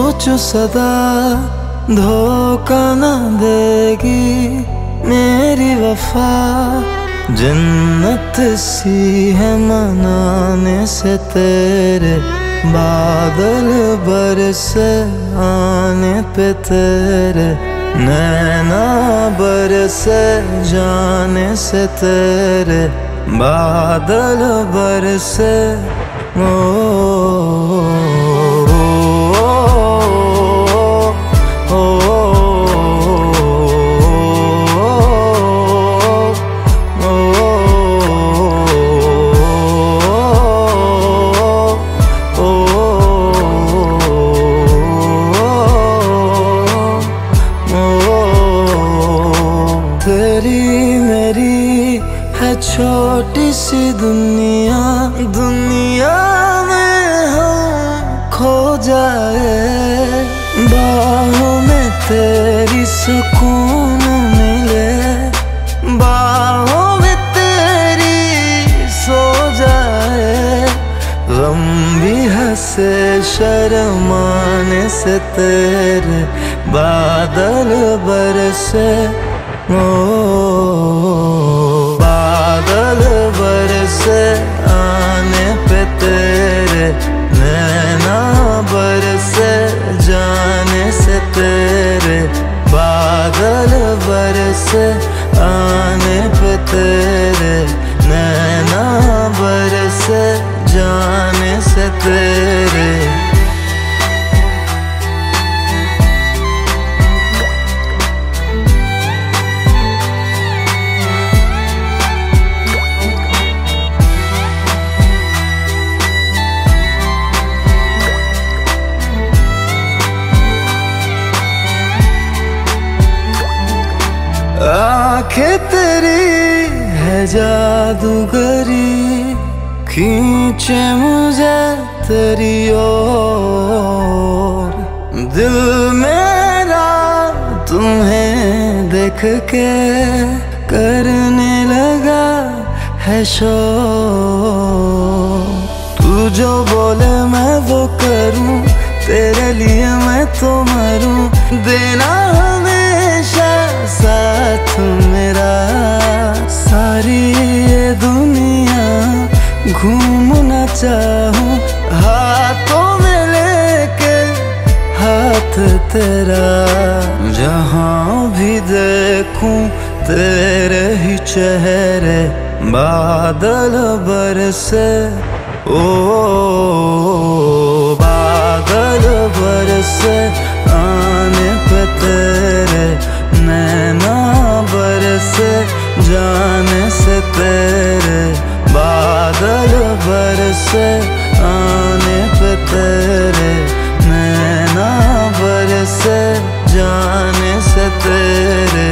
सोचो सदा धोखा न देगी मेरी वफा। जन्नत सी है मनाने से तेरे, बादल बरसे आने पे तेरे, नैना बरसे जाने से तेरे, बादल बरसे ओ तेरी मेरी है छोटी सी दुनिया, दुनिया में हम खो जाए, बाहों में तेरी सुकून मिले, बाहों में तेरी सो जाए। गम भी हंसे शर्माने से तेरे, बादल बरसे ओ बादल बरसे आने पे तेरे, नैना बरसे जाने से तेरे, बादल बरसे आने पे तेरे, नैना बरसे जाने से तेरे। आंखें तेरी है जादूगरी, खींचे मुझे तेरी ओर, दिल मेरा तुम्हें देख के करने लगा है शोर। तू जो बोले मैं वो करूं, तेरे लिए मैं तो मरूं, देना हमेशा साथ मेरा। सारी ये दुनिया घूमना चाहूं, हाथों में लेके हाथ तेरा, जहां भी देखूं तेरे ही चेहरे, बादल बरसे ओ बादल बरसे आने पे तेरे, नैना बरसे जाने से तेरे, बादल बरसे आने पे तेरे, नैना बरसे जाने से तेरे।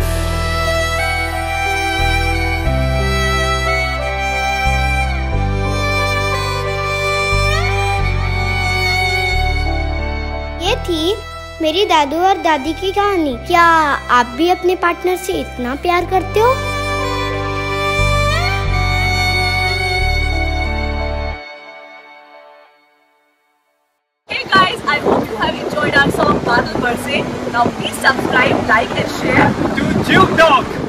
ये थी मेरी दादू और दादी की कहानी। क्या आप भी अपने पार्टनर से इतना प्यार करते हो? Hey guys, I hope you have enjoyed our song Badal Barse. Now please subscribe, like and share to Duke Dog.